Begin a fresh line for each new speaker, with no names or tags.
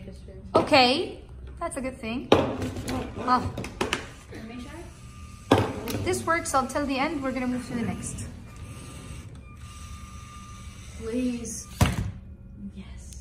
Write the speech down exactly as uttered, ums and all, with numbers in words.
make us feel.
Okay, that's a good thing. Oh. If this works until the end, we're gonna move to the next.
Please. Yes.